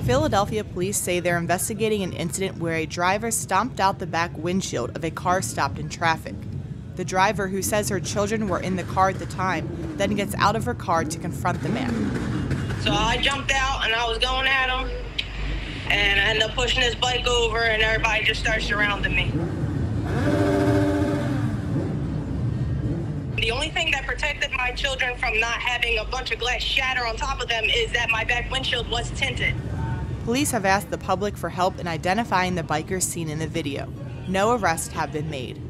Philadelphia police say they're investigating an incident where a driver stomped out the back windshield of a car stopped in traffic. The driver, who says her children were in the car at the time, then gets out of her car to confront the man. So I jumped out and I was going at him, and I ended up pushing his bike over, and everybody just started surrounding me. The only thing that protected my children from not having a bunch of glass shatter on top of them is that my back windshield was tinted. Police have asked the public for help in identifying the bikers seen in the video. No arrests have been made.